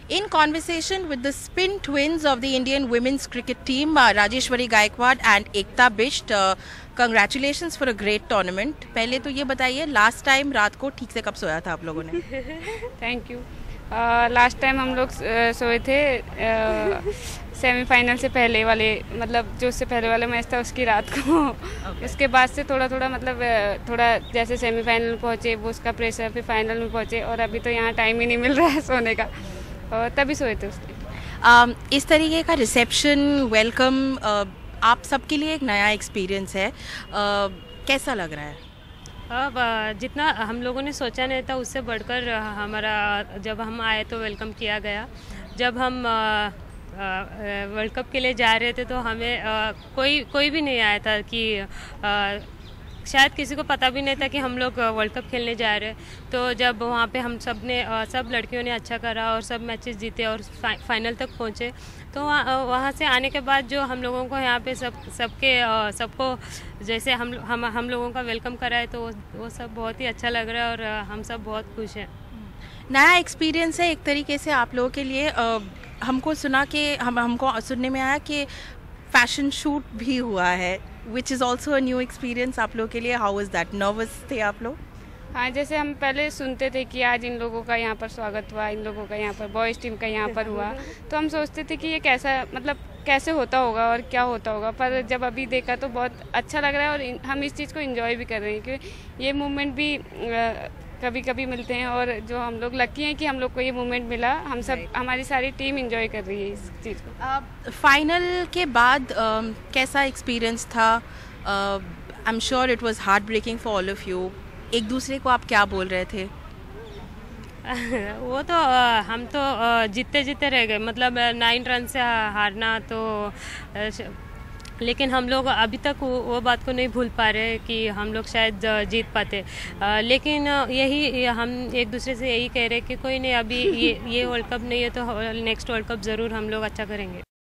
In conversation with the spin twins of the Indian women's cricket team, Rajeshwari Gaikwad and Ekta Bisht, congratulations for a great tournament. पहले तो ये बताइए last time रात को ठीक से कब सोया था आप लोगों ने? Thank you. लास्ट टाइम हम लोग सोए थे सेमीफाइनल से पहले वाले, मतलब जो उससे पहले वाला मैच था उसकी रात को। उसके बाद से थोड़ा थोड़ा मतलब थोड़ा जैसे सेमीफाइनल में पहुँचे वो उसका प्रेशर, फिर फाइनल में पहुँचे और अभी तो यहाँ टाइम ही नहीं मिल रहा है सोने का, और तभी सोए थे उसके। इस तरीके का रिसेप्शन वेलकम आप सबके लिए एक नया एक्सपीरियंस है, कैसा लग रहा है? अब जितना हम लोगों ने सोचा नहीं था उससे बढ़कर हमारा जब हम आए तो वेलकम किया गया। जब हम वर्ल्ड कप के लिए जा रहे थे तो हमें कोई भी नहीं आया था कि शायद किसी को पता भी नहीं था कि हम लोग वर्ल्ड कप खेलने जा रहे हैं। तो जब वहाँ पे हम सब लड़कियों ने अच्छा करा और सब मैचेस जीते और फाइनल तक पहुँचे, तो वहाँ से आने के बाद जो हम लोगों को यहाँ पे सबको जैसे हम लोगों का वेलकम करा है, तो वो सब बहुत ही अच्छा लग रहा है और हम सब बहुत खुश हैं। नया एक्सपीरियंस है एक तरीके से आप लोगों के लिए। हमको सुनने में आया कि फैशन शूट भी हुआ है, which is also a new experience आप लोगों के लिए। How is that? नर्वस थे आप लोग? हाँ, जैसे हम पहले सुनते थे कि आज इन लोगों का यहाँ पर स्वागत हुआ, इन लोगों का यहाँ पर बॉयज़ टीम का यहाँ पर हुआ, तो हम सोचते थे कि ये कैसे होता होगा और क्या होता होगा, पर जब अभी देखा तो बहुत अच्छा लग रहा है और हम इस चीज़ को एंजॉय भी कर रहे हैं, क्योंकि ये मूवमेंट भी कभी कभी मिलते हैं और जो हम लोग लकी हैं कि हम लोग को ये मूवमेंट मिला। हम सब हमारी सारी टीम एंजॉय कर रही है इस चीज़ को। फाइनल के बाद कैसा एक्सपीरियंस था? I am sure it was heart breaking for all of you. एक दूसरे को आप क्या बोल रहे थे? वो तो हम तो जीतते रह गए, मतलब 9 रन से हारना तो लेकिन हम लोग अभी तक वो बात को नहीं भूल पा रहे कि हम लोग शायद जीत पाते। लेकिन हम एक दूसरे से यही कह रहे कि कोई नहीं, अभी ये वर्ल्ड कप नहीं है तो नेक्स्ट वर्ल्ड कप ज़रूर हम लोग अच्छा करेंगे।